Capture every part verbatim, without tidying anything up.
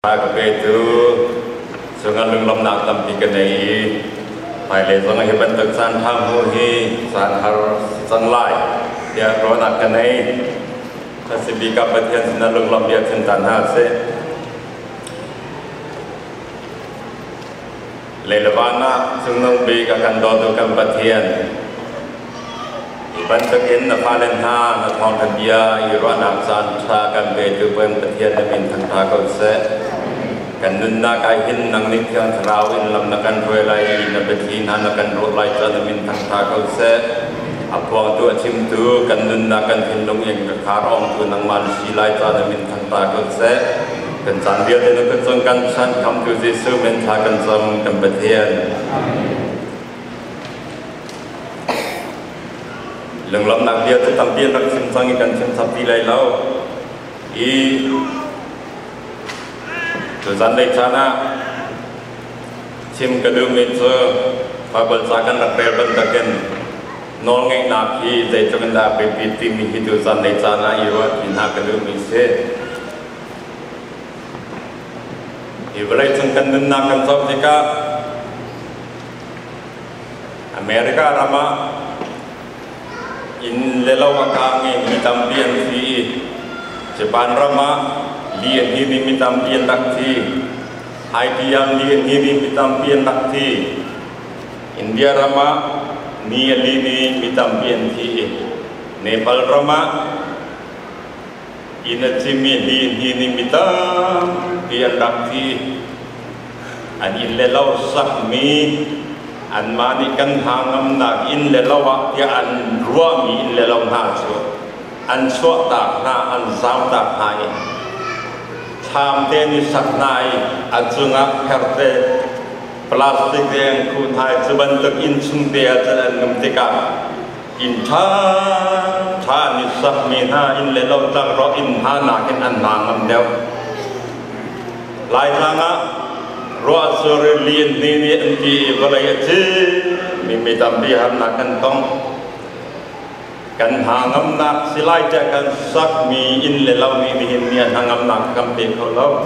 Pak itu sungai lung nak tampi kenai, pai le sungai hebat tersan tamu hi san har sang lai dia ronak kenai, masih bika petian sungai lung lam dia cinta nase, lelebana sungai bika kan dodo kan petian, iban tekin na palen ha na thong dia ironak san tra kan betu pen petian min thang ta kau se. Kan nunna kai hin nang nikyan tharawin lam nakan roi lai na bethi na nakan ro lai cha na min thang tha kau se apong tu achim tu kan nunna kan hin long yang ka kharong tu nang man si lai cha na min thang tha kau se kan san dia te kan song kan san kam tu jesu men tha kan song kan bethian leng lam nak dia tu tampien rak sim sang kan sim sapi lai lau i Tuhan dari sana, sim kedua itu, fabel sakan rakter bentakan, nol ngai naki, saya cuma dah berpiti mihi Tuhan dari sana, iwa tina kedua misi. Ibarat sengkan dengarkan sob jika Amerika rama, in lelau akangi mitampian si, Jepang rama. Lian ini mitampian dakti, Haitian lian ini mitampian dakti, India rama nian ini mitampian ti, Nepal rama ina cimi lian ini mitampian dakti, an inlelau sahmi, an manikan hangam nak inlelau ya an ruami inlelau nasu, an suat tak na an sam tak hai. Tham teni saknai ajunga karte plastik yang kunai sebentuk insung dia jalan ngemtika in tha tha ni sakmina in lelau tang ro in hana ken an nangam deu lai tanga ro asore lien ni ni anti balai je mi mi tampi han nakan tong kan hangam nak silai jakan sak mi in lelau ni dihin ni hangam nak kampe kalau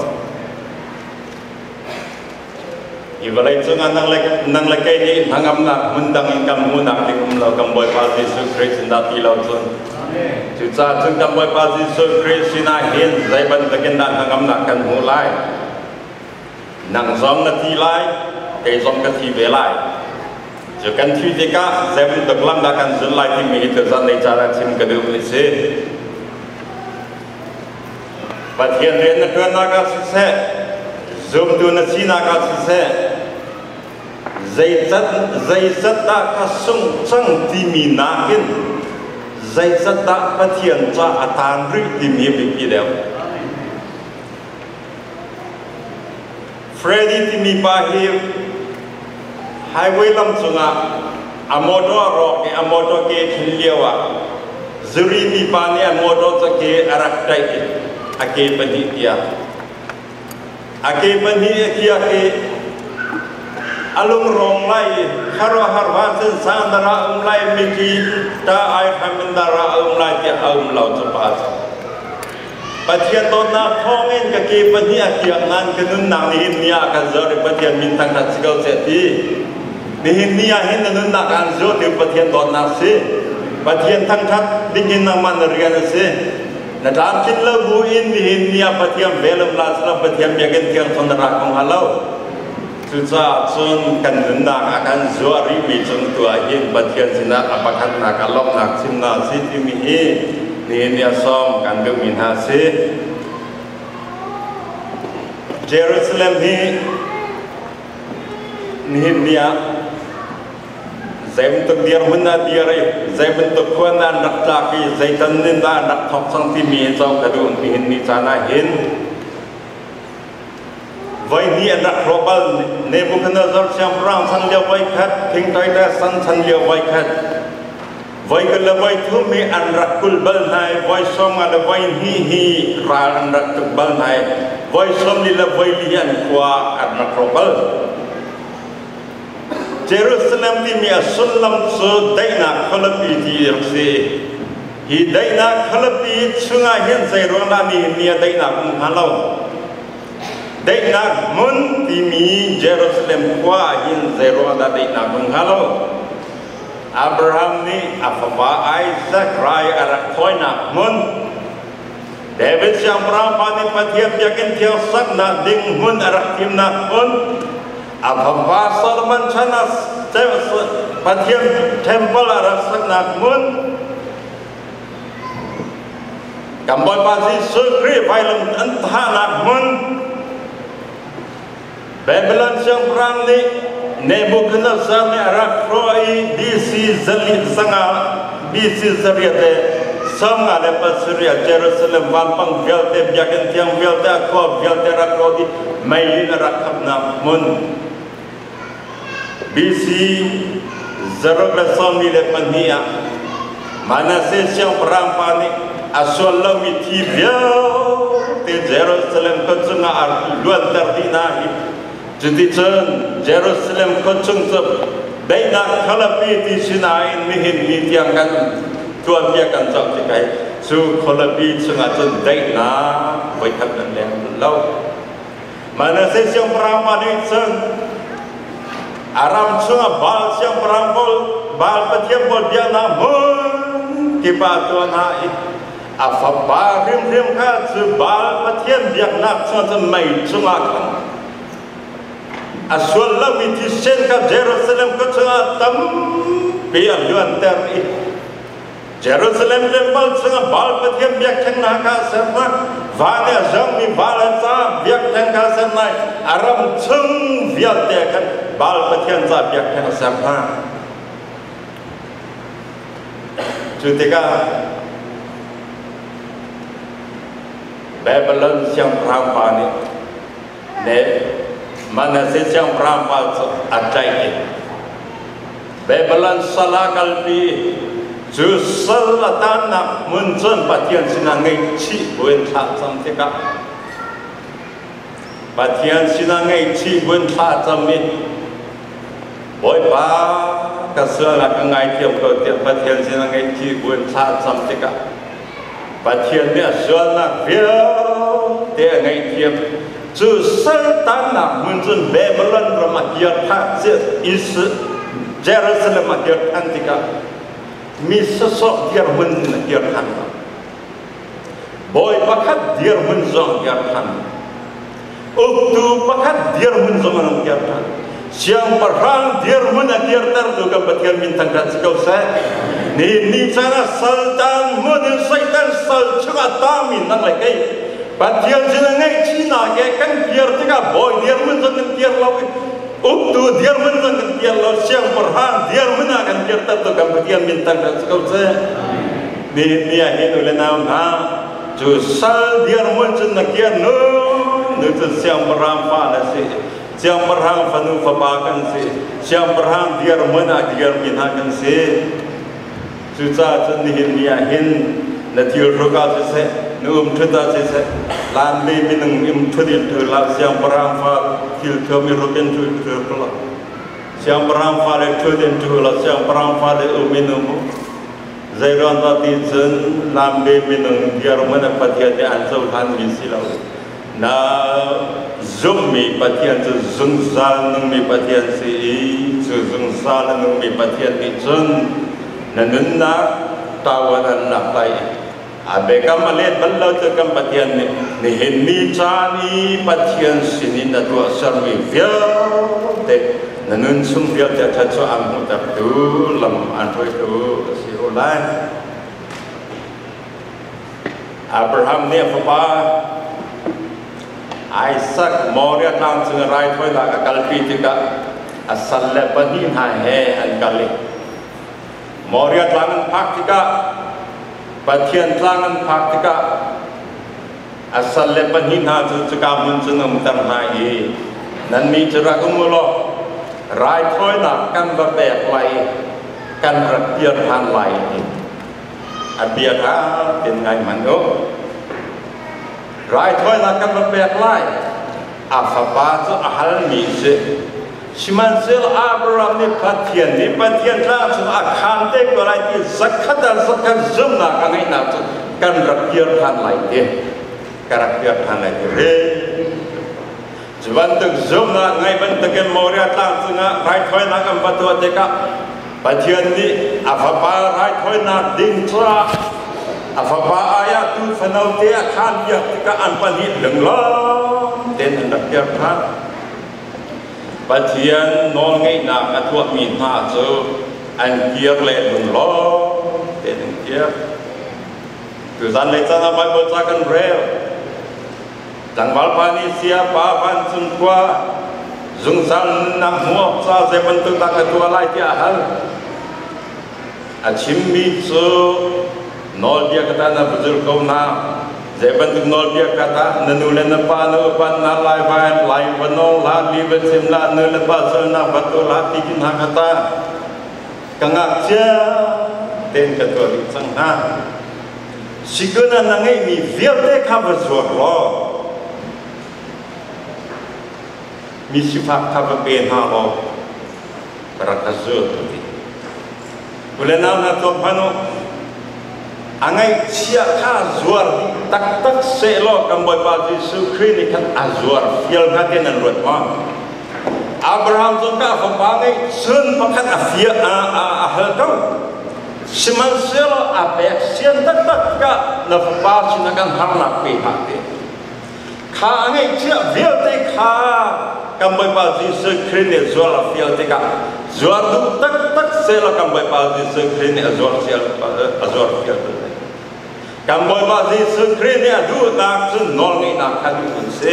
ibalai sungan nang lek nang lekai ni hangam nak mendang ingkam munak di kumlau kamboy pasi sukris ndati lau sun cuca cung kamboy pasi sukris sina hin zaiban tekin dan hangam nak kan mulai nang zong nati lai kai zong kati belai Jokan fizika, saya bentuk lam akan zulai tim itu zan cara tim kedua ini. Bagian dia nak naga sise, zoom tu nasi naga sise. Zaizat zaizat tak kasung cang timi nakin, zaizat tak bagian ca atan ri timi biki dia. Freddy timi bahir. Highway lam sunga amodo rock amodo ke khiliawa zuri mi pani amodo ke arak dai ake pani dia ake pani kia ke alung rong lai haro harwa sen sandara um lai miki ta ai hamindara um lai ke um lau cepat patian dona thongin ke ke pani akia nan kenun nang ni nia ka zori patian mintang ta sigau seti Nihin niya hin na nak anzo di patian don nasi, patian tangkat dingin naman rian nasi. Nadam kin labuin nihin niya patian belum lasla patian biakin tiang sonara kong halau. Suca sun kan nak akan zuari bicung tua hin patian sinak apakah nak alok nak sim nasi timihi nihin niya som kan gemin hasi. Jerusalem hi nihin niya. Saya bentuk dia mana dia re, saya bentuk kuan anak laki, saya tanin dah anak thok sang timi jauh kadun pihin ni sana hin. Vai ni anak robal Nebuchadnezzar siam perang san dia vai kat, king taida san san dia vai kat. Vai kalau vai tu mi anak kulbal nai, vai som ada vai hi hi ra anak kulbal nai, vai som lila vai lian kuah anak robal. Jerusalem ti mi asullam so daina khalapi ti rse hi daina khalapi chunga hen sai rona ni ni daina kum halau đây nạc muốn tìm mi Jerusalem qua hin zero đã đây nạc mừng halo Abraham ni Afaba Isaac Rai arak thôi nạc muốn David siang perang pani patiap yakin tiaw sak na ding mun arak tim nạc muốn Afaba Solomon chanas patiap temple arak sak nạc muốn Kamboy pasi sukri vailam entah nạc muốn Babylon siang perang ni Nebuchadnezzar ni arak roi bisi zali sanga bisi zariate sama lepas surya Jerusalem vampang velte biakan tiang velte aku velte arak roi mayin arak kapna mun bisi zarok som ni lepan dia mana se siang perang pani asal lami tibiau te Jerusalem kecunga ar luan terdinahi jadi chen Jerusalem kecung sep dai nak khalapi ti sinai nihin ni tiang kan tuan dia kan cak tikai su khalapi sunga chen dai na vai thap dan leng lau mana se siang perang ni chen aram sunga bal siang perang bol bal patiam bol dia na mun kipa tuan ha afa ba rim rim ka su bal patiam dia nak sunga mai sunga kan Asal lami tisen ka Jerusalem ke tengah tam biar luan teri Jerusalem temple tengah bal petiam biak tengah ka serna vanya jami bal sa biak tengah serna aram ceng biak tekan bal petiam sa biak tengah serna Jutika Babylon siang perang pani ne mana sesiang perampal adai Babylon salah kalbi justru tanah muncul patian sinangai ci buin tak samtika patian sinangai ci buin tak samin boy pa kasala kengai tiap kau tiap patian sinangai ci buin tak samtika patian dia suanak dia dia ngai tiap justru tanah muncul Babylon ramakiat tak is Jerusalem makiat antika misosok dia menkiat anta boy pakat dia menjong kiat anta uktu pakat dia menjong kiat anta siang perang dia menakiat terduga batian bintang dan sekau saya ni ni sana sultan mudin syaitan sultan tamin nang lagi Batian jenengai Cina ke kan biar tiga boy dia menjengkel biar lawi uktu dia menjengkel biar lawi siang perhang dia menakan biar tertukar batian bintang dan sekau saya ni ni ahin oleh nama justru dia menjengkel biar no nutu siang perhang pada si siang perhang panu fabakan si siang perhang dia menak dia binakan si susah jenih ni ahin natil roga si Num tuda sese lan le minung im tudil tu la siang perang fa kil tu mi roken tu tu pula siang perang fa le tudin tu la siang perang fa le u minum zairan ta ti zen lam le minung biar mana patian de ansau han mi silau na zum mi patian tu zung sal nung mi patian si zu zung sal nung mi patian ti zen nanun na tawanan na tai Abeka malet balau tu kan patian ni ni henni cani patian sini na tu asal mi via te nanun sum via te cacu amu tak tu lam antoi tu si ulai Abraham ni apa Isaac Moria tang sengerai thoi la kalpi tika asal le pani ha he an kali Moria tang pak tika Patian telangan praktika asal lepan hina tu cakap muncul mutar naik dan mi cerak umulo rai thoi nak kan berbek lai kan rakyat han lai abiat ha dengan mano rai thoi nak kan berbek lai apa tu ahal mi se Siman sel Abraham ni patian ni patian lah tu akan te kolai ti zakat dan zakat zoom nak angai nak tu kan rakyat han lai dia, rakyat han lai dia. Juan tuk zoom na ngay ban tuk em moria tang sunga right thoi na kam patua teka pathian ni afapa right thoi na ding tra afapa aya tu fanau te khan ya tika an pani leng lo ten andak ya kha pathian no ngai na atua mi na chu an kier le lung lo ten kier tu zan le cha na bai bo cha kan rev Tang balpani siapa pan sungkwa zungsan nak muak sa saya bentuk tak ketua lai dia hal achimmi so nol dia kata na bujur kau na saya bentuk nol dia kata nanulen apa nu pan na lai ban lai banong la li ben simla nulen pa so na betul hati kin kata kangak cia ten ketua di sang ha siguna nangai mi vierte cover lo misi fak kapa pen halo berakazut tu. Boleh nak nak tu pano, angai siap kazuar tak tak selo kamboy baju sukri ni kan azuar fiel katen dan ruat ma. Abraham tu ka fambangai sun pakat afia a a ahal kau. Seman selo apa sian tak tak ka na fambar sinakan harnak pe hati. Kha angai siap fiel te kha kambai bazi sekrin ni zual fiel teka zual tu tak tak sela kambai bazi sekrin ni zual fiel zual fiel kambai bazi sekrin ni adu nak sun nol ni nak kadu unse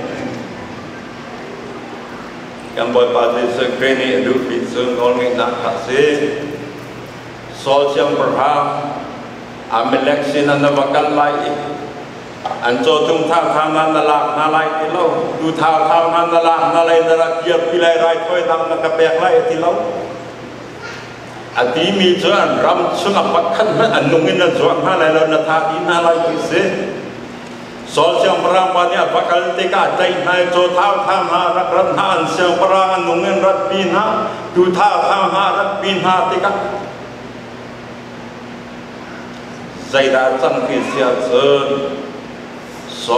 kambai bazi sekrin ni adu sun nol ni nak kase sol siam berha ameleksin anda bakal lai Anco tung thao thao nan nalak nalai tilau, du thao thao nan nalak nalai narak kiat pilai rai thoi nang nakapek lai tilau. Ati mi juan ram sunga pakhan na anungin na juan halai la na thati nalai kise. Sol siang perang pania bakal teka jai nai co thao thao ha rak ran han siang perang anungin rat pin ha, du thao thao ha rat pin ha teka. Zai da chang ki sia chun. So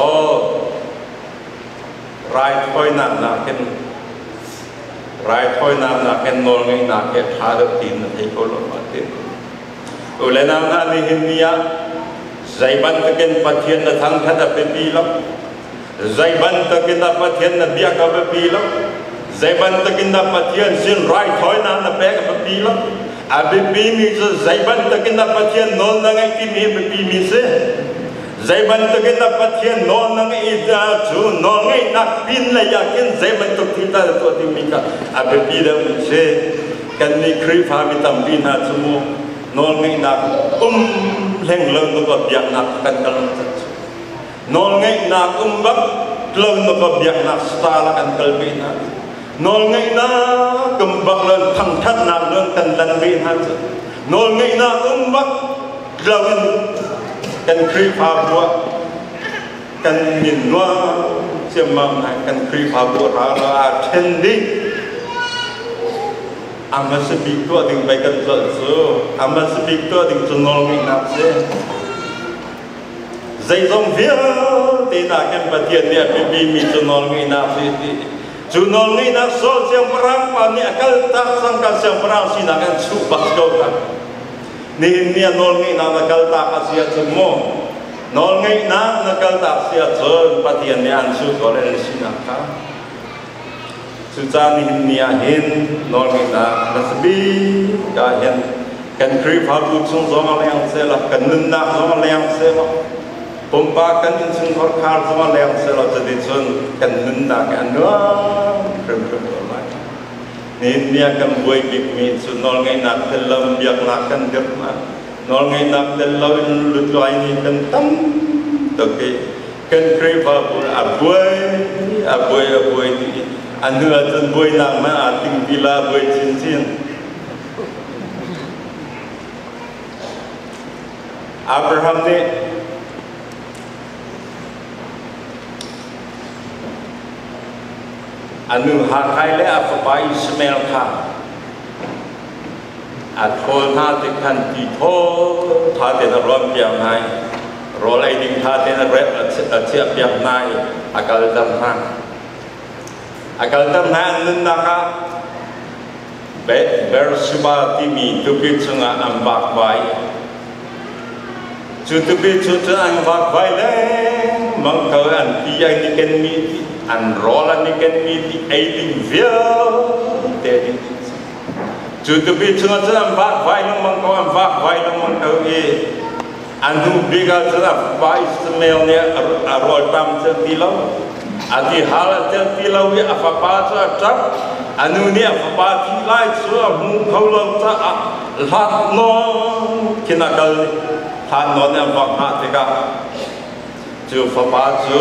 right point na na ken right point na na ken nol ngai na ke thar tin na thei ko lo ma te ulena na ni hindia zaiban te ken pathian na thang thata pe pi lo zaiban te ken na pathian na bia ka pe pi lo zaiban te ken na pathian sin right point na na pe ka pe pi lo abi pi mi zo zaiban te ken na pathian nol na ngai ti mi pe pi mi se Zai bantu kita pathian non nang ida tu non ngai nak pin la yakin zai bantu kita tu timika abe pida se kan ni kri fa mi tam pin ha chumo non ngai nak um leng leng no ko biak nak kan kal non ngai nak um bak leng no ko biak nak stala kan kal bin ha non ngai na kembak len thang that nak len kan lan bin ha non ngai na um bak lawin kan kri pha bua kan min noa siam mam na kan kri pha bua ra la then di amma speak to ding bai kan zo zo amma speak to ding zo nol ngi nap se zai zong via te na kan pathian ni bi bi mi zo nol ngi nap se ti zo nol ngi nap so siam perang pa ni akal tak sang kan siam perang sinakan su bak do kan ni ni nol ngai na nakal ta kasia semua nol ngai na nakal ta sia jon patian ni ansu kole sinaka suca ni ni ahin nol ngai na nasbi ka hen kan kri pha bu chung zong yang se la kan nun na zong yang se la pompa kan in chung khor khar zong yang se la jadi chun kan nun na kan no krem krem la ni akan buat bikmi su nol ngai nak dalam biak lakan derma nol ngai nak dalam lut loai ni kan tam toke kan kripa pun abuai abuai abuai ni anu akan buai nak ma ating bila buai cincin Abraham ni anu hakai le apa bai smell kha athol tha te kan ti tho tha te na rom piang nai ro lai ding tha te na rep a chia piang nai akal dam ha akal tanah naka bersubah timi tupi cunga ambak bayi tupi cunga ambak bayi mangkau an tiang niken miti an rola niken miti ailing vil tadi tupi cunga ambak bayi mangkau ambak bayi mangkau e anu bigal cunga bayi semelnya arwal tam tertilau ati hal tertilau ya apa apa cak anu ni apa pati lai suah mukau lonta lat non kena kal lat non yang bakna teka ju apa ju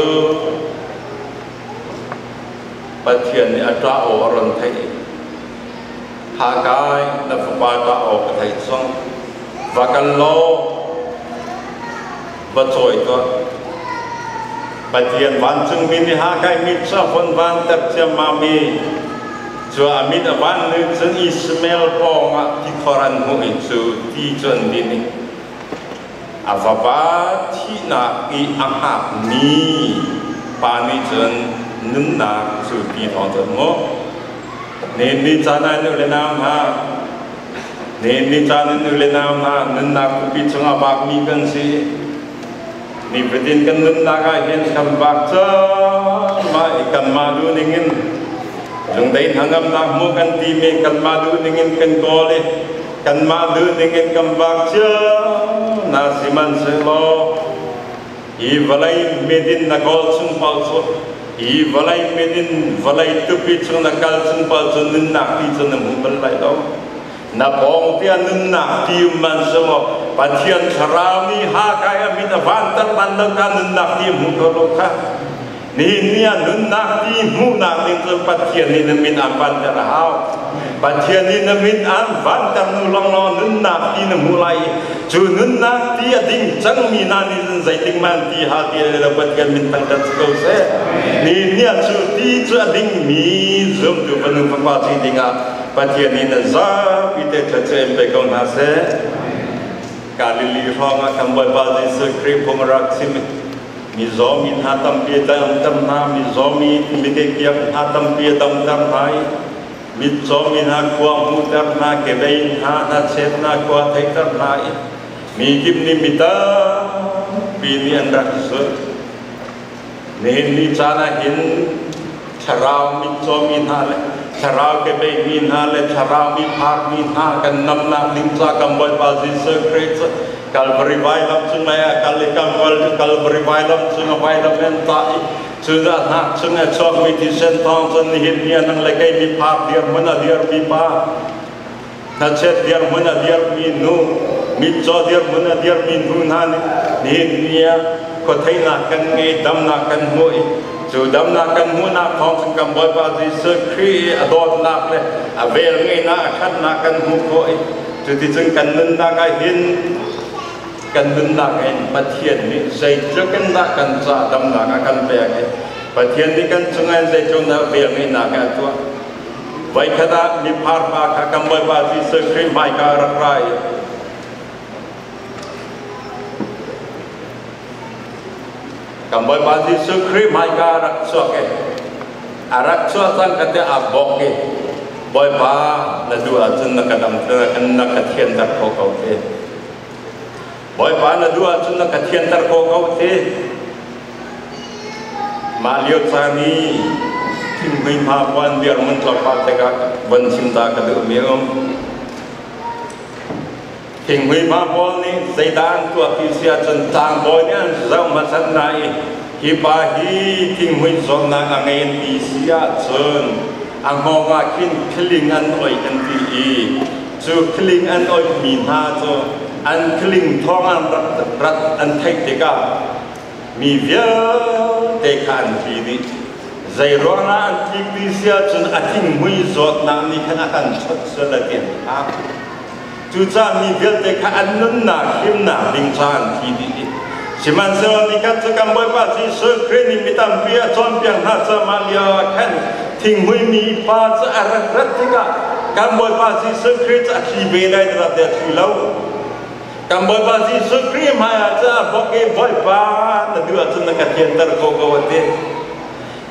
patian ni ada orang thai hakai na apa ada orang thai song bakal lo bacoi tu patian wancung mini hakai mitsa pun ban terjemami jua amit awan ni jen Ismail pong di koran mu itu di jen ini apa ti nak i ahap ni pani jen nunnak su di thong mo ni ni jana ni le nam ha ni ni jana ni le nam ha nunnak pi chung abak mi kan si ni bedin kan nunnak a hen kam bak cha ma ikan madu ningin jung dain hangam nak mu kan time kan madu ningin kan gole kan madu ningin kan bakja nasiman selo i valai medin nakol chung palso i valai medin valai tupi chung nakal chung palso nun nak ti chung mu balai do na pong tian nun nak ti man selo patian charami ha kaya mit avantar tandakan nun nak ti mu koloka ni ni nun nak ti mu nak ni patian ni min ampan terhau patian ni min ampan ternulong lo nun nak ti mulai ju nun nak ti ading jang mi na ni zai ting man ti ha ti dapat kan min tang dat ko se ni ni ju ti ju ading mi zum tu panu pa ti dinga patian ni na za pite chache be kong ha se kalili honga kambal bazi se krip pongrak sim mizomi hatam pia tam tam na mizomi mike kiam hatam pia tam tam hai mizomi ha kwa mu tam na ke bein ha na chet na kwa thai tam na mi kim ni mita pi ni andrak su ne ni chana hin charao mizomi ha le charao ke bein min ha le charao mi phak min ha kan nam na ning cha kam boy bazi se great kal beribay lam sungai kal ikam wal kal beribay lam sungai bay lam mentai sudah nak sungai chok miti sentong sun hit dia nang lekai mi phap dia mana dia mi pa na chet dia mana dia mi nu mi cho dia mana dia mi nu nan ni dia ko thai na kan ngai dam na kan moi chu dam na kan mu na thong sing kam boy ba ji se kri adot na le avel ngai na khat na kan mu ko chu ti chung kan nun na ka hin kan nun nak en patian ni sai trước kan nak kan sa dam nak kan pe ke patian ni kan chungan sai chung na ve ni nak ka tu vai khada ni phar pa kha kam boy ba ji se kri mai ka rak rai kam boy ba ji se kri mai ka rak so ke arak so sang ka te abok ke boy ba na dua chun na kadam kan na ka thien tar ko ko ke boy pa na dua chun na kathian tar ko ko te ma liu chani thim hui ma wan biar mun tla pa te ka ban sim ta ka du miom thim hui ma bol ni zaidan tu api sia chun tang boy ni an zau ma san nai hi pa hi thim hui zon na angen ti sia chun ang ho nga kin khling an oi an ti i chu khling an oi mi ha chu an kling thong an rat rat an thai te ka mi via te khan thi ni zai ro na an ti ti sia chun a thing mui zot na ni khana kan chot so la tian a chu cha mi via te kha an nun na him na ding chan thi ni siman so ni ka chu kam boy pa ji so kre ni mi tam pia chon piang ha cha ma lia khan thing mui mi pa cha a rat rat te ka kam boy pa ji so kre cha thi be dai ra te thu lau kam boy ba ji su kri ma cha bok ke boy pa na dua chun na ka tien tar ko ko te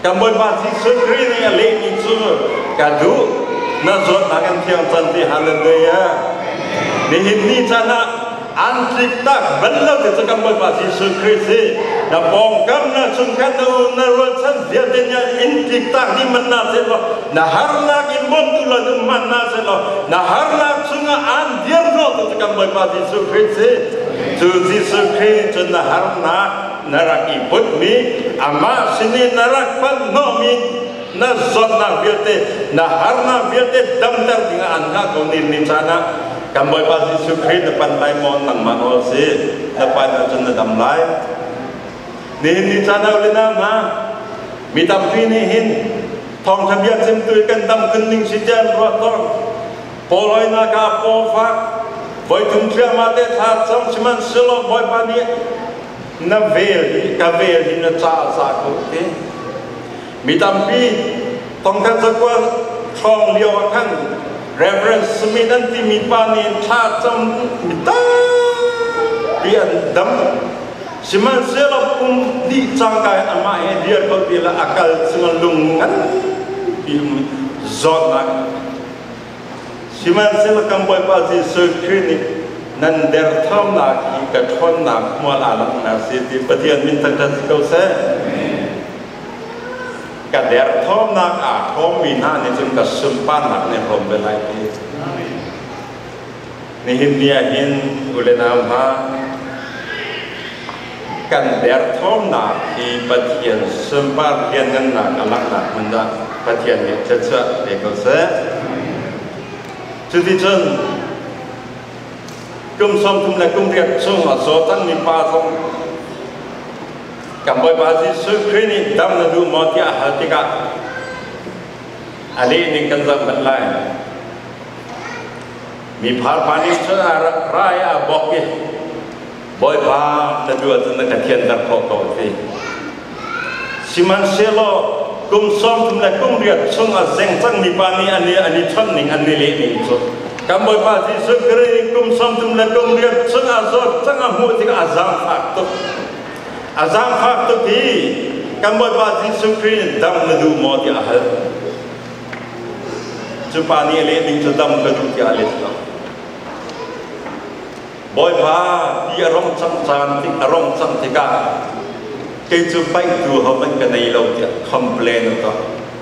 Kamboy pasti sekri ni alih itu kadu nazot akan tiang cantik haleluya. Nihin ni sana antrik tak belau itu kamboy pasti sekri si. Na bongkam na sungkan na na rosan dia tanya intrik tak di mana selo. Na harna imbon tu la di mana selo. Na harna sunga an dia no itu kamboy pasti sekri si. Tuzi sekri tu na harna narak ibut mi ama sini narak pan no mi na zot na bilte na harna bilte dam tar dengan anha ko ni ni sana kamboy pasti sukri depan lai mon nang manol si depan jun dam lai ni ni sana ule na ma mi tam pi ni hin thong thabian sim tu kan dam kening si jan ro tor poloi na ka po fa boy tum tria ma te tha chom siman selo boy pa ni na vel ka vel hi na cha sa ko te mi tam pi tong kan sa kwa chong liao kan Rev.S.Hmung Luai ti mi pa ni cha chom mi ta pian dam siman selo pum di changkai ama he dia ko bila akal sungal lungan bi zot na siman selo kamboy pa si sekri nan der thom na ki ka thon na mo la la na si ti pathian min tak tak ko se ka der thom na a thom mi na ni jun ka sum pa na ne rom be lai ti ni hin dia hin ule na ha kan der thom na ki pathian sum pa hian nan na ka lak na man da pathian ni cha cha de ko se chu ti chun kum som kum la kum riat sung la so tan mi pa song kamboy ba si sukri ni dam na du mo ti a ha ti ka ali ni kan zam ban lai mi phar pa ni cha ra ya bok ki boy ba na du tan na ka thian dar ko ko ti siman selo kum som kum la kum riat sung a zeng tang mi pa ni ani ani thon ning ani le ni so kamboy pasti sekeri kum som tum la kum riat sung azot sung amu tika azam faktu azam faktu ti kamboy pasti sekeri dam nadu mo ti ahal cupani le ning dam kadu ti alis lo boy pa ti arong sang chan ti arong sang tika ke cupai tu ho ban ka nei lo ti complain to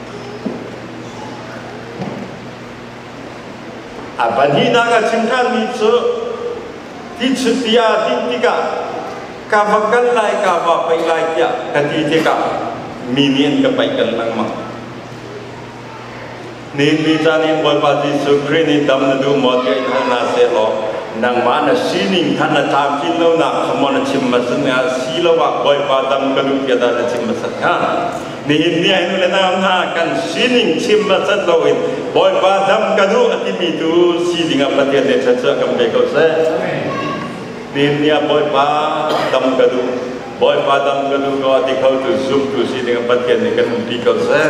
abani naga cingkan itu di setia di tiga kawakan lai kawapai lai dia kati tiga minian kebaikan lang mak ni ni jani boy pati sukri ni dam nadu mo dia ina selo nang mana sining kana tam kilo na khamon chimmasan ya silo wa boy padam kadu dia da chimmasan ha ni ni anu le na ha kan sining chimmasan lowin boy padam kadu ati mi tu sining apa dia ne chacha kam be ko se ni ni boy padam kadu boy padam kadu ko ati khau tu zum tu sining apa dia ne kan bi ko se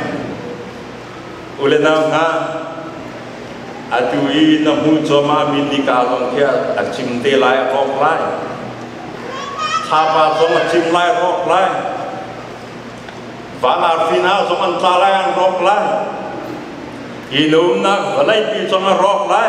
ule na ha atui na mu choma min di ka long kia achim te lai rok lai thapa song achim lai rok lai va arfina song an ta lai an rok lai inum na valai pi song rok lai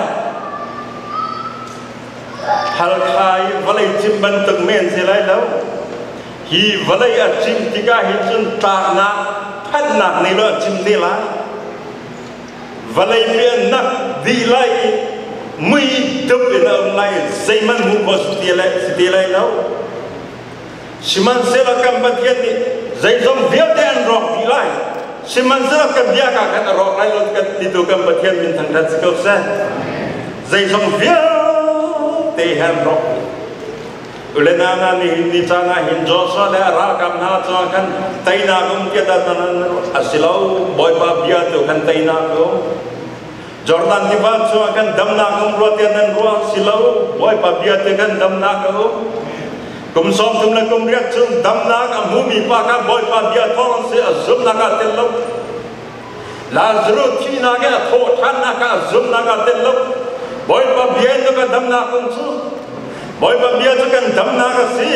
hal khai valai chim ban tuk men se lai lo hi valai achim tika hi chun ta na phat na ni lo chim te lai valai bian nak di lai mui tup ina lai zaman mu bos dia lai dia lai lau siman sela kam patian ni zai zom dia dan rock di lai siman sela kam dia ka kan rock lai lo kat itu kam patian min thang dat sikau sa zai zom dia te han rock ulena na ni ni changa hin jo so le ra kam na cho kan taina kum ke da nan asilau boy pa bia tu kan taina ko Jordan di bawah so akan damna kum rotian dan ruah silau boy pa bia tu kan damna ko kum som tum la kum riat sum damna ka mumi pa ka boy pa bia thon se azum na ka tello lazru thi na ka tho than na ka azum na ka tello boy pa bia tu ka damna kum su boy pa bia tu kan damna ka si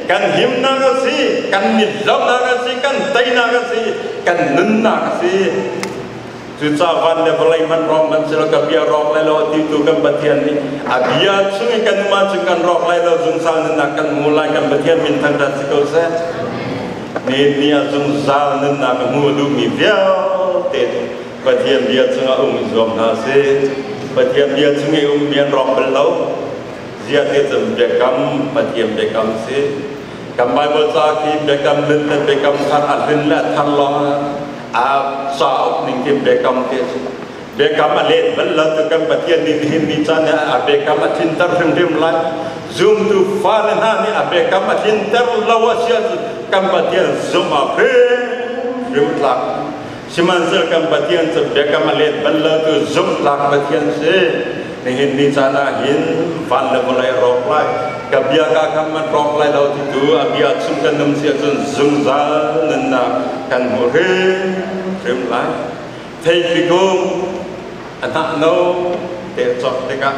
กันหิมนากสีกันนิดลำนากสีกันไตนากสีกันนุนนากสีจุดสาวันเลวเลยมันรองมันเสลกับเบียรองเลยเราติดตัวกันบัดเทียนนี่อาเบียช่วยกันมาช่วยกันรองเลยเราจุงสาวนักกันมูลายกันบัดเทียนมินทังดัชกุลเสนี่นี่จุงสาวนักมูดูมีเบียเตะบัดเทียนเบียช่วยอุ้มจอมนาสีบัดเทียนเบียช่วยอุ้มเบียรองเป็นเราเจียเตจมเบกมบัดเทียนเบกมสีกำไบบัลซาคีเบกมลินและเบกมทันอัดลินและทันลองอาสาวนิ่งที่เบกมเทสเบกมเล่นบัลลังก์กันปฏิญาณที่มีจานเนี่ยอาเบกมทิ้งตร์ริมไลน์ซูมดูฟ้าเนี่ยฮะนี่อาเบกมทิ้งตร์ลาวเสียกันปฏิญาณซูมอาเพริมลักสิมันเจอกันปฏิญาณจะเบกมเล่นบัลลังก์ซูมลักปฏิญาณเสียนี่มีจานหินฟันเลยmulaiรอกไล่กับเบียกาคำมันรอกไล่เราที่ตัวอาเบียชุมกันน้ำเสียจนซุ่มซานั่นนะกันหัวเร่เริ่มไล่เทพิโกมอันนั้นโน้เตะจอดเด็ก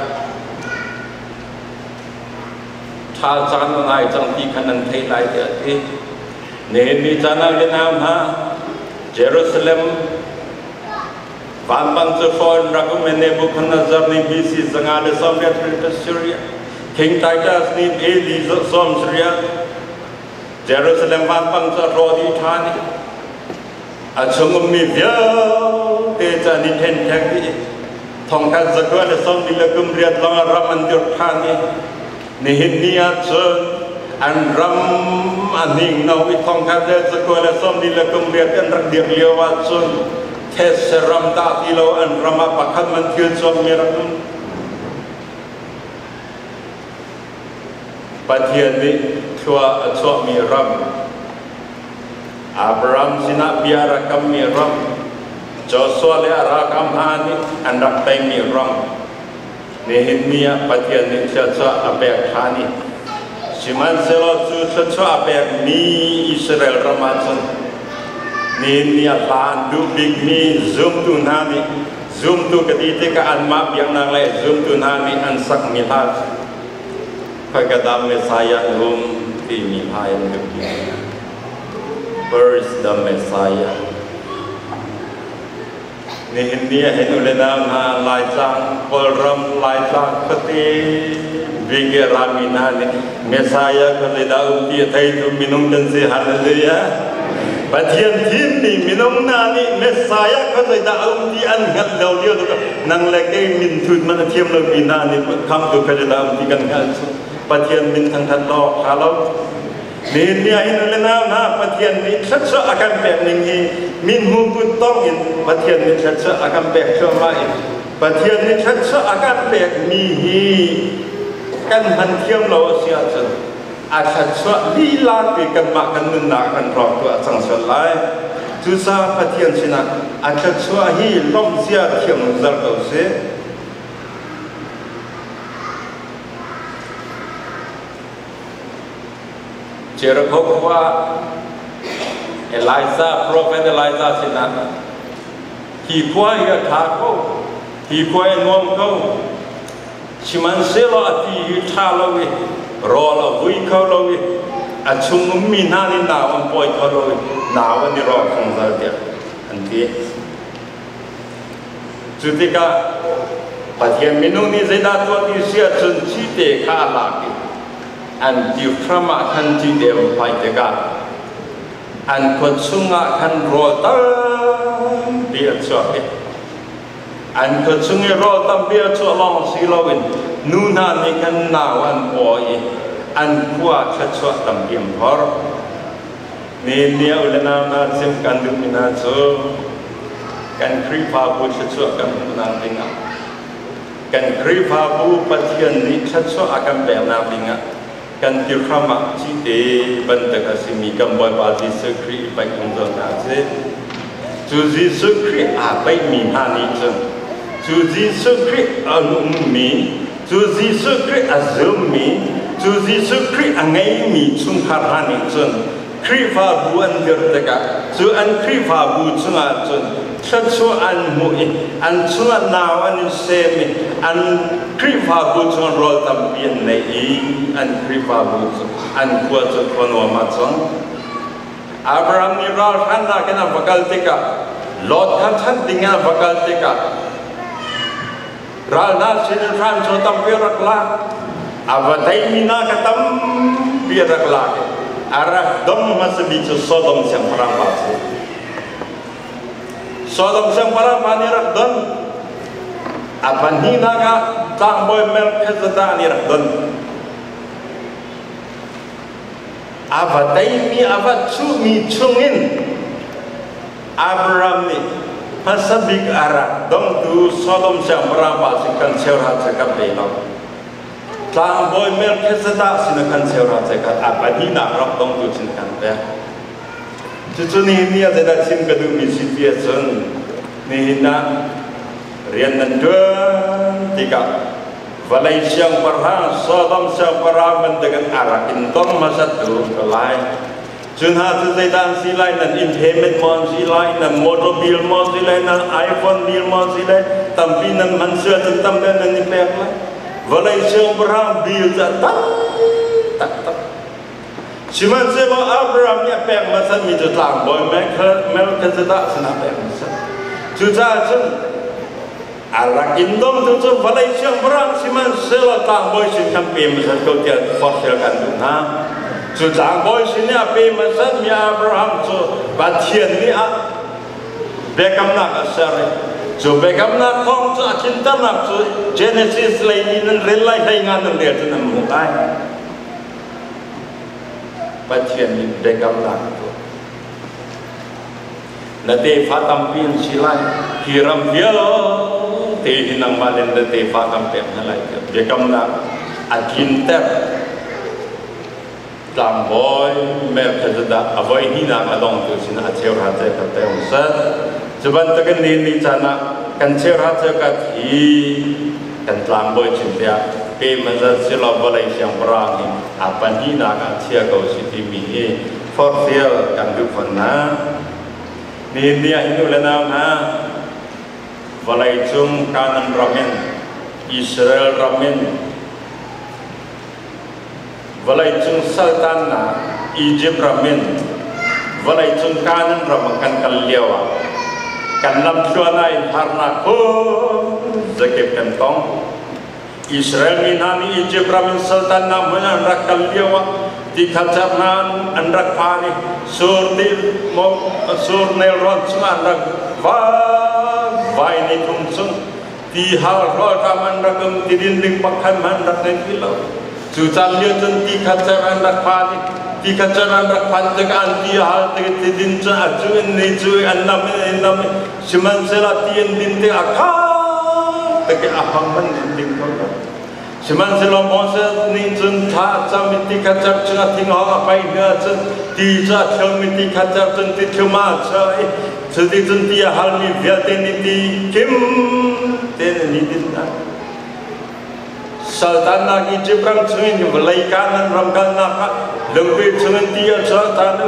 ท่าจานอะไรจังที่ขนาดเทไล่เดียที่นี่มีจานอะไรน้ำฮะเยรูซาเล็มวันบังเจฟอนรักเมเนบุคนาซาร์นีบีซีสังอาเดสอมเรียทริปซีเรียคิงไททัสนีเอลีซอมซีเรียเยรูซาเล็มวันบังจะรอดีทานีอาชงมีเบียเตจานิเทนแท็กที่ทองคันสกัวเดสอมดิลกุมเรียดลองรามันจุดทานีนี่หินนีอาชนอันรำอันนิ่งนาวิทองคันเดสกัวเดสอมดิลกุมเรียดอันรักเดียบเลียววัชนเทสรัมตาที่เราอันรามาปักขันมันเทียนสมมีรักนุ่นปะเทียนนี้ชัวชัวมีรัมอับรามสินะบิอารักมีรัมจอสวาเลอารักมหานิอันรักเตมีรัมนี่เห็นมีปะเทียนนี้ชัวชัวอเบกฮานิสิมันเซลชูชัวชัวอเบกมีอิสราเอลรามาจันนี่นี่ลานดูบิ๊กมีซูมตุนามีซูมตุกติเตกอันมาเบียงนางเลยซูมตุนามีอันสักมิลาพระกระดามเมสายานุมที่มีพายันกับเบียง First the Messiah นี่เห็นนี่เห็นอุเลนามฮาลายจังกอลรัมลายจังปฏิวิเกรามินานี่เมสายาก็เลยดาวที่ไทยทุมินุมจันทร์ฮาเลลูยาปะเทียนทีมนี่มินงนานี่เมสายาเขาเลยดาวที่อันงัดเราเดียวตัวนั่งเล็กมินทุนมันเทียมเรามินานี่คำตัวเขาเลยดาวที่กันงัดปะเทียนมินทั้งทัดดอกฮาโลนี่เนี่ยอินเลนานะปะเทียนนี่ชัดชัดอาการแบบนี้มินหูบุตต้องอินปะเทียนนี่ชัดชัดอาการแบบชั่วร้ายปะเทียนนี่ชัดชัดอาการแบบมีฮีกันหันเทียมเราเสียจนอาชัดชัดลีลาไปกันมากันนุนนากันรอตัวสังสารไลทุสาปะเทียนสินะอาชัดชัดฮีล้มเสียเทียมจัลตัวเสเจริญเขาว่าเอลิซาโปรเฟตเอลิซาสินะที่ควายทาเขาที่ควายนวมเขาชิมันเซลอาที่ยุทธาลวิรอลวุยเขาลวิอาชุมมีนานินาวันปอยเขาลวินาวันนี้รอคงจะเดียอันที่จุดที่ก็ปฏิญาณมินุนี่เจดาตัวที่เสียจนชีเตข้าลากิอันที่พระมาคันจีเดียวไปเด็กอันคนสุงะคันรอตั้งเบียดสวดอันคนสุงะรอตั้งเบียดสวดลองสิลวินนูนานี่กันนาวันปอยอันกว่าชัดสวดตั้งเบียมพอร์นี่เนี่ยอุลนานาซิมกันดูมินาโซกันครีฟาบูชัดสวดกันนานดิงะกันครีฟาบูปฏิญาณนี้ชัดสวดอาการแบบนานดิงะกันที่พระมาจิตเอบันทึกสิมีกำบอยบาจิสครีไปกุญจนาเซจูจิสครีอาไปมีฮานิจันจูจิสครีอานุมีจูจิสครีอาซุมีจูจิสครีอังไงมีชุงฮารานิจันครีฟาบูอันเดียร์ตะกะจูอันครีฟาบูชุงอาจัน Chu an mui an chu an now an semi an kriva bu chu rol tam pian nei an kriva bu an kwa chu kono ma chong Abraham ni ral khan na kana bakal tika Lot khan than tinga bakal tika ral na sin ran chu tam pirak la avatai mina katam pirak la arah dom masbi chu Sodom siang perang palsu Sodom siang para manirak don, apa ni naga tang boy Melchizedek ni rak don. Apa taimi apa cu mi cungin Abraham ni pasabik arak dom tu Sodom siang para pasikan seorang cakap belok. Tang boy Melchizedek sinakan seorang cakap apa ni nak rak dom tu sinakan ber. Cucu ni ni ada dah sim kedua misi biasa ni na rian dua tiga walai siang perang Sodom siang perang mendekat arah intom masa tu kelai junha sezedan silai dan implement mon silai dan mobil mon silai dan iPhone bil mon silai tapi dan manusia tentam dan ni pek lah walai siang perang bil tak tak tak Cuman sebab Abraham ni pek masa ni tu lang boy Melchizedek sana pek masa. Juga tu arak indom tu tu balai siang perang cuman sebab lang boy sini sampai masa kau dia fosilkan tu na. Juga boy sini apa masa ni Abraham tu batian ni ah bekam nak asar. Jo bekam nak kong tu cinta nak tu Genesis lagi dan relai dengan dia tu nama mulai. Bacian ni dekam lah tu. Nanti fatam pin silai hiram dia teh hinang malen nanti fatam pin halai dekam lah akinter tamboy Melchizedek avoy hinang adong tu sina aceur haja kata usat seban tekan ni cana kan aceur haja kat hi kan tamboy cinta pe masa sila balai siang perang ni apa ni nak cia kau siti mihe for sale kan tu fana ni dia ini lena ha balai cung kanan ramen Israel ramen balai cung sultan na Egypt ramen balai cung kanan ramakan kalyawa kan lam chuanai harna ko zakep kantong Israel minani Egypt ramin sultan namanya rakal liawa di kacaran andrak pani surdi mo surnel ronsung andrak va vai ni tungsung di hal ro kaman rakam di dinding pakhan mandrak ni kilau jutal dia ten di kacaran andrak pani di kacaran andrak pantekan di hal di dinding aju ni ju annam annam siman selatian dinding akal Tapi aham mending kau. Cuman selama masa ni jun tak jamiti kacak cuma tinggal apa ini aja. Tidak jamiti kacak jun tidak macam. Jadi jun dia hal ni biar ni di kim ten ni dinda. Sultan lagi jeprang cuma ni belai kanan ramkan nak lebih cuma dia sultan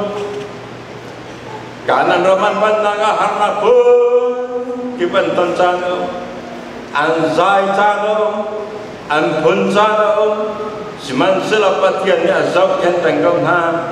kanan raman pandang harna pun kipan toncano. Anzai chano, anpun chano, siman sila patian ni azau ken tengkong ha.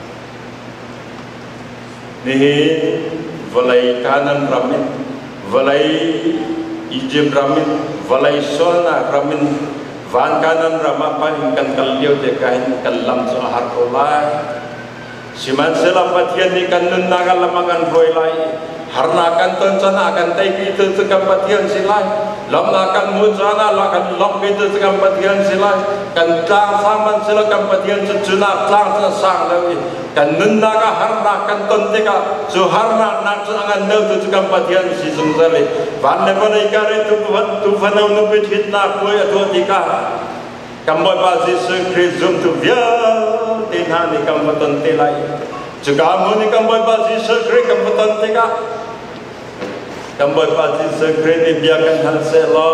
Nihi valai kanan ramin, valai Egypt ramin, valai solna ramin, van kanan rama paling kan kaliu dekain kalam sohar kolai. Siman sila patian ni kan nunagal lamakan roilai. Harna akan tencana akan taiki itu sekam patian silai, lamna akan mujana akan lom itu sekam patian silai, kan tang saman sila kam patian sejuna tang sesang lewi, kan nundaga harna akan tontika, so harna nak akan nau itu sekam patian si sungsali, vanne vanne ikare tu tu vanau nubu hitna kue tu tika, kamboy bazi sekri zoom tu via, tinha ni kam tontilai. Juga muni kamboy bazi sekre kamputan teka, kamboy bazi sekre ni biarkan hal selo,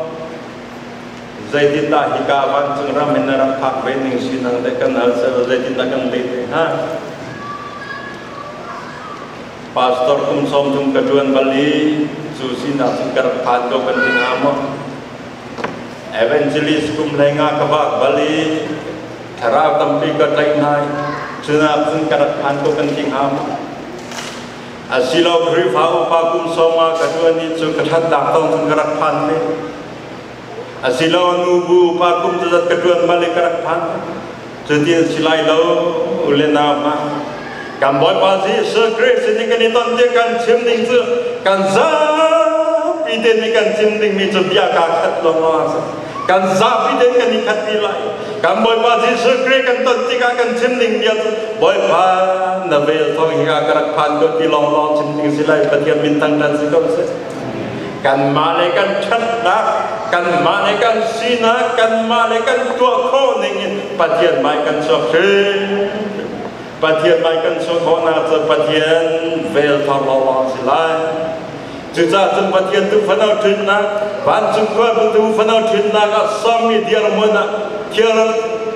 zaidita hikawan cengram menerap hak bening sinang tekan hal selo zaidita kan lete ha. pastor kum som tum kaduan Bali susi na singkar phan ko kan ting amo evangelist kum lenga kabak Bali thara tampi ka tai nai chuna singkar phan ko kan ting amo asilo gri phau pa kum soma kaduan ni chu kathat dak tong singkar phan ne asilo nubu pa kum zat kaduan Bali karak phan jadi silai lo ulena ma kan boy pasi secret sini kan iton dia kan chimning tu kan za piden ni kan chimning mi tu biar kakat lo mas kan za piden kan ikat bilai kan boy pasi secret kan ton tiga kan chimning dia tu boy pa navel thong hingga karak pan do ti long long chimning silai patian bintang dan sikap se kan malaikat cerdak kan malaikat sina kan malaikat tua ko ningin patian mai kan sokre patian mai kan sokona te patian vel thalawa silai juja tung patian tu fanau thina ban chung kwa tu fanau thina ka sami diar mona tiar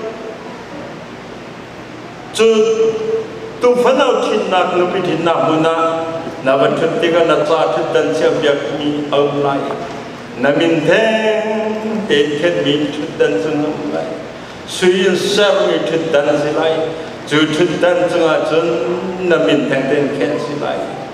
chu tu fanau thina lu pi thina mona na ban thut tiga na cha thut dan sia biak mi om lai na min theng te khet mi thut dan chung lai sui ser mi thut dan silai chu thut dan chung a chun na min theng ten khet silai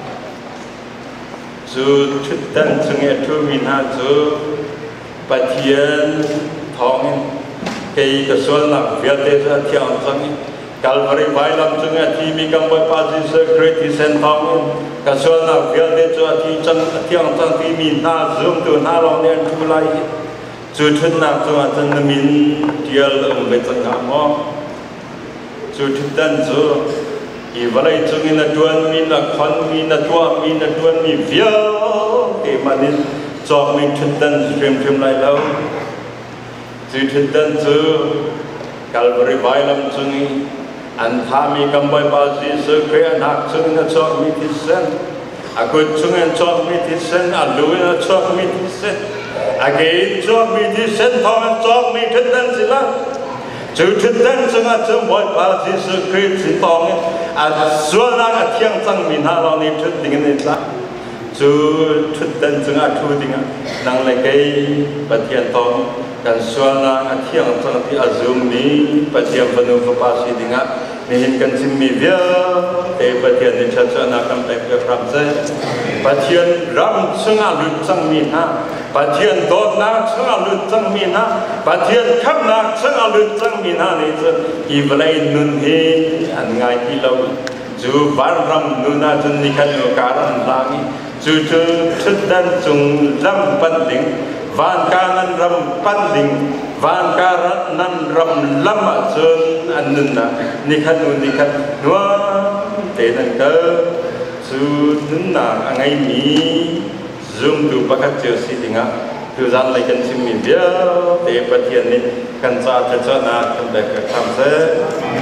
chu thut dan chung e thu mi na chu pathian thong ke ka sol na vial te sa thiang chang Calvary Bailam chung a thi mi kam boy pa ji se great sen thong ka sol na vial te chu a thi chang thiang chang ti mi na zum tu na long ne thu lai chu thut na chu a chun na min tial um be chang ha mo chu thut dan chu i valai chung in a tuan mi na khon mi na tua mi na tuan mi vial ke manin chok mi thut dan stream stream lai lo chu thut dan chu Calvary Bailam chung an thami kam boy pa ji se kre nak chung na chok mi ti sen aku chung an chok mi ti sen a lu na chok mi ti sen again chok mi ti sen thong an chok mi thut dan sila chu thut dan chung a chung boy pa ji se kre si tong a suan na a thiang chang mi na lo ni thut ding ni la chu thut dan chung a thu ding nang le kai pathian tong dan suana atiang tang ti azum ni patiam panu papasi dinga nihin kan simmi via te patian ni chacha na kam pe pe pram se patian ram chunga lu chang mi na patian do na chunga lu chang mi na patian kham na chunga lu chang mi na ni che i blai nun he an ngai ki lo ju bar ram nuna chun ni khan no karan langi chu chu chut dan chung ram pan ding van kanan ram panding van kanan ram lama chun annunna nikhat nu nikhat nuwa te nan ka su nunna angai mi zoom tu pakat cheu si dinga tu zan lai kan sim mi bia te pathian ni kan cha cha na kan ba ka tham se